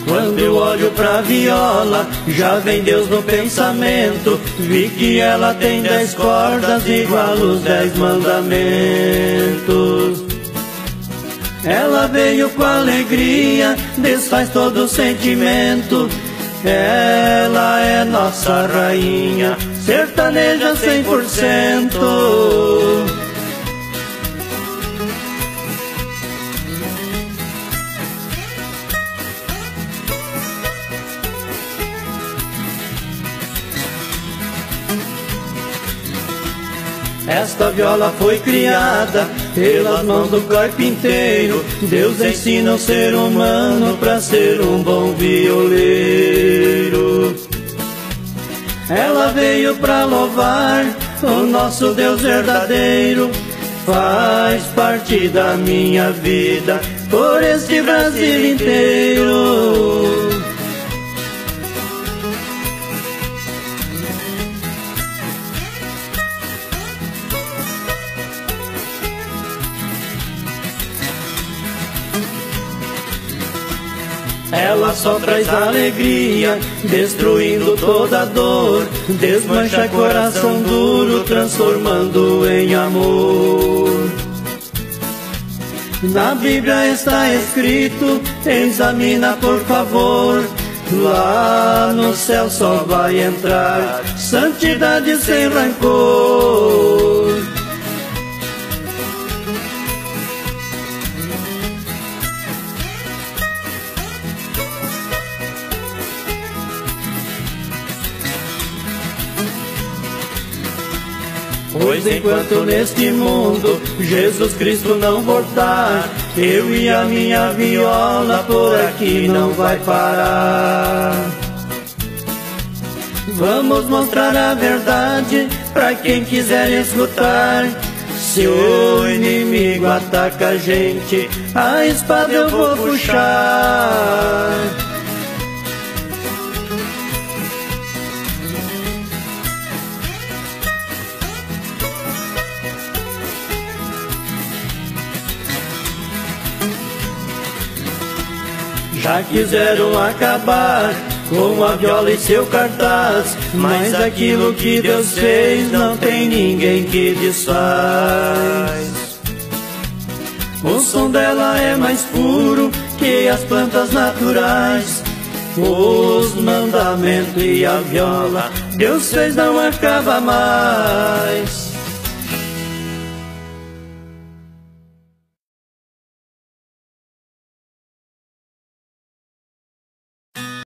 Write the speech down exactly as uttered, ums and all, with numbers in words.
Quando eu olho pra viola, já vem Deus no pensamento. Vi que ela tem dez cordas, igual os dez mandamentos. Ela veio com alegria, desfaz todo o sentimento. Ela é nossa rainha, sertaneja cem por cento. Esta viola foi criada pelas mãos do carpinteiro. Deus ensina o ser humano para ser um bom violeiro. Ela veio para louvar o nosso Deus verdadeiro. Faz parte da minha vida por este Brasil inteiro. Ela só traz alegria, destruindo toda dor. Desmancha coração duro, transformando em amor. Na Bíblia está escrito, examina por favor. Lá no céu só vai entrar santidade sem rancor. Pois enquanto neste mundo Jesus Cristo não voltar, eu e a minha viola por aqui não vai parar. Vamos mostrar a verdade pra quem quiser escutar. Se o inimigo ataca a gente, a espada eu vou puxar. Já quiseram acabar com a viola e seu cartaz, mas aquilo que Deus fez não tem ninguém que desfaz. O som dela é mais puro que as plantas naturais. Os mandamentos e a viola Deus fez não acaba mais.